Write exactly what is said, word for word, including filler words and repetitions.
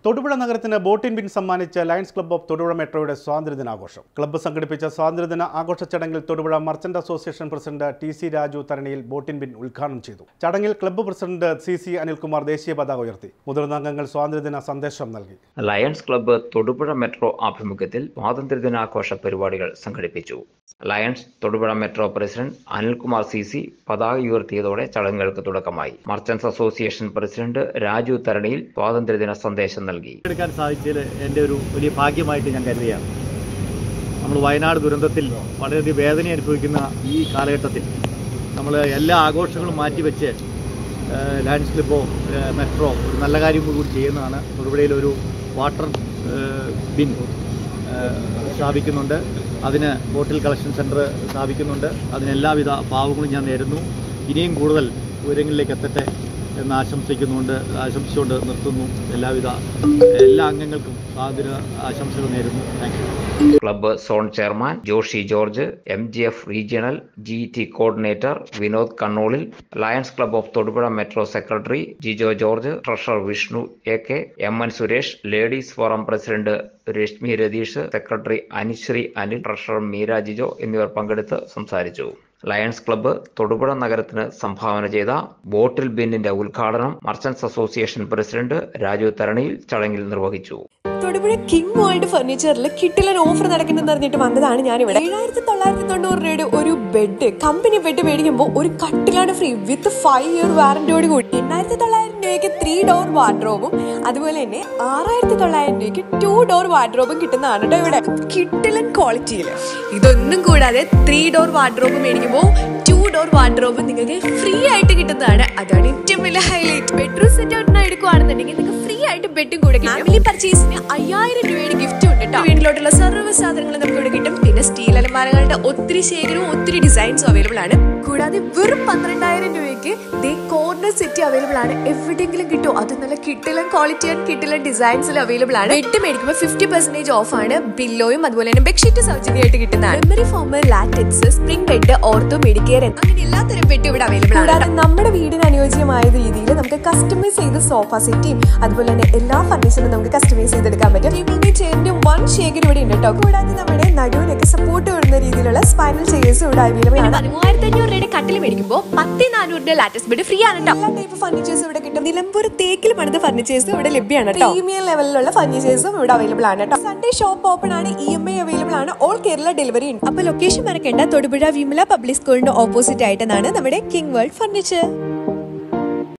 തൊടുപുഴ നഗരത്തിന് bottle bin സമ്മാനിച്ച Lions Club of Thodupuzha മെട്രോയുടെ സ്വാതന്ത്ര്യദിനാഘോഷം. ക്ലബ്ബ് സംഘടിപ്പിച്ച സ്വാതന്ത്ര്യദിന ആഘോഷ ചടങ്ങിൽ Thodupuzha merchant association president T C Raju Tharaniyil bottle bin ഉദ്ഘാടനം ചെയ്തു. ചടങ്ങിൽ club president C C Anilkumar ദേശീയ പതാക ഉയർത്തി. മുതിർന്ന അംഗങ്ങൾ സ്വാതന്ത്ര്യദിന സന്ദേശം നൽകി. ലയൺസ് ക്ലബ്ബ് തൊടുപുഴ മെട്രോ ആഭിമുഖ്യത്തിൽ സ്വാതന്ത്ര്യദിനാഘോഷ പരിപാടികൾ സംഘടിപ്പിച്ചു. Lions Thodupuzha Metro president Anilkumar C C പതാക ഉയർത്തിയതോടെ ചടങ്ങുകൾക്ക് തുടക്കമായി. Merchants association president Raju Tharaniyil സ്വാതന്ത്ര്യദിന സന്ദേശം നൽകി. എടുക്കാൻ സാധിച്ചത് എൻ്റെ ഒരു വലിയ ഭാഗ്യമായിട്ട് ഞാൻ കരുതുകയാണ്. നമ്മൾ വയനാട് ദുരന്തത്തിൽ വളരെയധികം വേദന അനുഭവിക്കുന്ന ഈ കാലഘട്ടത്തിൽ നമ്മൾ എല്ലാ ആഘോഷങ്ങളും മാറ്റിവെച്ച് ലയൺസ് ക്ലബ്ബോ മെട്രോ ഒരു നല്ല കാര്യം കൂടി ചെയ്യുന്നതാണ്. തൊടുപുഴയിലൊരു വാട്ടർ ബിൻ സ്ഥാപിക്കുന്നുണ്ട്, അതിന് ബോട്ടിൽ കളക്ഷൻ സെൻറ്റർ സ്ഥാപിക്കുന്നുണ്ട്. അതിനെല്ലാവിധ ഭാവങ്ങളും ഞാൻ നേരുന്നു. ഇനിയും കൂടുതൽ ഉയരങ്ങളിലേക്ക് എത്തട്ടെ എന്ന് ആശംസിക്കുന്നുണ്ട് ആശംസിച്ചുകൊണ്ട് നിർത്തുന്നു. എല്ലാവിധ എല്ലാ അംഗങ്ങൾക്കും സ്വാതന്ത്ര്യ ആശംസകൾ നേരുന്നു. Thank you. Club zone chairman Joshi George, M G F regional G T coordinator Vinod Kannolil, Lions Club of Thodupuzha Metro secretary Jijo George, treasurer Vishnu A K, M N Suresh, ladies forum president Reshmi Ratheesh, secretary Anisree Anil, treasurer Meera Jijo എന്നിവർ പങ്കെടുത്ത് സംസാരിച്ചു. ലയൺസ് ക്ലബ്ബ് തൊടുപുഴ നഗരത്തിന് സംഭാവന ചെയ്ത bottle ബിന്നിന്റെ ഉദ്ഘാടനം merchants association president Raju Tharaniyil ചടങ്ങിൽ നിർവഹിച്ചു. തൊടുപുഴ കിങ് വേൾഡ് ഫർണിച്ചറിൽ കിട്ടിലൻ ഓഫർ നടക്കുന്നെന്ന് അറിഞ്ഞിട്ട് വന്നതാണ് ഞാനിവിടെ. ഏഴായിരത്തി തൊള്ളായിരത്തി തൊണ്ണൂറ് രൂപയുടെ ഒരു ബെഡ്, കമ്പനി ബെഡ് മേടിക്കുമ്പോൾ ഒരു കട്ടിലാണ് ഫ്രീ വിത്ത് ഫൈവ് ഇയർ വാറന്റിയോട് കൂടി. എണ്ണായിരത്തി തൊള്ളായിരം രൂപയ്ക്ക് ത്രീ ഡോർ വാർഡ്രോബും അതുപോലെ തന്നെ ആറായിരത്തി തൊള്ളായിരം രൂപയ്ക്ക് ടു ഡോർ വാർഡ്രോബും കിട്ടുന്നതാണ് കേട്ടോ ഇവിടെ. കിട്ടിലൻ ക്വാളിറ്റിയിൽ ഇതൊന്നും കൂടാതെ ത്രീ ഡോർ വാർഡ്രോബ് മേടിക്കുമ്പോൾ ടു ഡോർ വാർഡ്രോബ് നിങ്ങൾക്ക് ഫ്രീ ആയിട്ട് കിട്ടുന്നതാണ്. അതാണ് ഏറ്റവും വലിയ ഹൈലൈറ്റ്. ബെഡ്റൂം സെറ്റ് ഔട്ടിന് എടുക്കുകയാണെന്നുണ്ടെങ്കിൽ നിങ്ങൾക്ക് ഫ്രീ ആയിട്ട് ബെഡും കൂടെ കിട്ടും. ഫാമിലി പർച്ചേസിന് അയ്യായിരം രൂപയുടെ ഗിഫ്റ്റ് ഉണ്ട് കേട്ടോ. വീട്ടിലോട്ടുള്ള സർവ്വ സാധനങ്ങൾ നമുക്ക് ഇവിടെ കിട്ടും. പിന്നെ സ്റ്റീൽ അലമാരകളുടെ ഒത്തിരി ശേഖരവും ഒത്തിരി ഡിസൈൻസും അവൈലബിൾ ആണ്. കൂടാതെ വെറും പന്ത്രണ്ടായിരം രൂപയ്ക്ക് ദേ കോർണർ സെറ്റ് അവൈലബിൾ ആണ്. എവിടെയെങ്കിലും കിട്ടും. അത് നല്ല കിട്ടിലൻ ക്വാളിറ്റി ആൻഡ് കിട്ടിലൻ ഡിസൈൻസിൽ അവൈലബിൾ ആണ്. ബെഡ് മേടിക്കുമ്പോൾ ഫിഫ്റ്റി പെർസെന്റേജ് ഓഫ് ആണ്. ബില്ലോയും അതുപോലെ തന്നെ ബെഡ്ഷീറ്റ് സൗജന്യമായിട്ട് കിട്ടുന്നതാണ്. Memory foam, latex, spring bed, ortho medicare അങ്ങനെ എല്ലാത്തരം ബെഡ് ഇവിടെ അവൈലബിൾ ആണ്. കൂടാതെ നമ്മുടെ വീടിന് അനുയോജ്യമായ രീതിയിൽ നമുക്ക് കസ്റ്റമൈസ് ചെയ്ത് സോഫ സെറ്റും അതുപോലെ തന്നെ എല്ലാ ഫർണിച്ചറും നമുക്ക് കസ്റ്റമൈസ് ചെയ്തെടുക്കാൻ പറ്റും. ടേബിളിന്റെ ചെയറിന്റെ വൺ ശേഖരം ഇവിടെ ഉണ്ട് കേട്ടോ. കൂടാതെ നമ്മുടെ നടുവിനൊക്കെ സപ്പോർട്ട് വരുന്ന രീതിയിലുള്ള സ്പൈനൽ ചെയേഴ്സ് ഇവിടെ അവൈലബിൾ ആണ്. മൂവായിരത്തി അഞ്ഞൂറ് രൂപയുടെ കട്ടിൽ മേടിക്കുമ്പോൾ പത്ത് നാനൂറിന്റെ ലാറ്റക്സ് ബെഡ് ഫ്രീ ആണ് കേട്ടോ. എല്ലാ ടൈപ്പ് ഫർണിച്ചേഴ്സ് ഇവിടെ കിട്ടും. നിലമ്പൂർ തേക്കിൽ പണിത ഫർണിച്ചേഴ്സും ഇവിടെ ലഭ്യമാണ് കേട്ടോ. പ്രീമിയം ലെവലിലുള്ള ഫർണിച്ചേഴ്സും ഇവിടെ അവൈലബിൾ ആണ് കേട്ടോ. സൺഡേ ഷോപ്പ് ഓപ്പൺ ആണ്. ഇ എം ഐ അവൈലബിൾ ആണ്. ഓൾ കേരള ഡെലിവറി ഉണ്ട്. അപ്പൊ ലൊക്കേഷൻ മറക്കേണ്ട. തൊടുപുഴ വിമല പബ്ലിക് സ്കൂളിന്റെ ഓപ്പോസിറ്റ് ആയിട്ടാണ് നമ്മുടെ കിങ് വേൾഡ് ഫർണിച്ചർ.